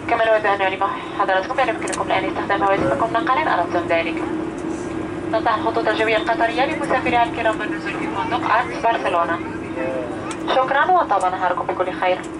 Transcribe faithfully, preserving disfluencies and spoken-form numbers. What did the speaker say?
كما نود أن نعلم حضراتكم بأن يمكنكم الآن استخدام هواتفكم نقلا أردتم ذلك. تنصح الخطوط الجوية القطرية لمسافريها الكرام بالنزول في فندق آرتس برشلونة. شكرا وطاب نهاركم بكل خير.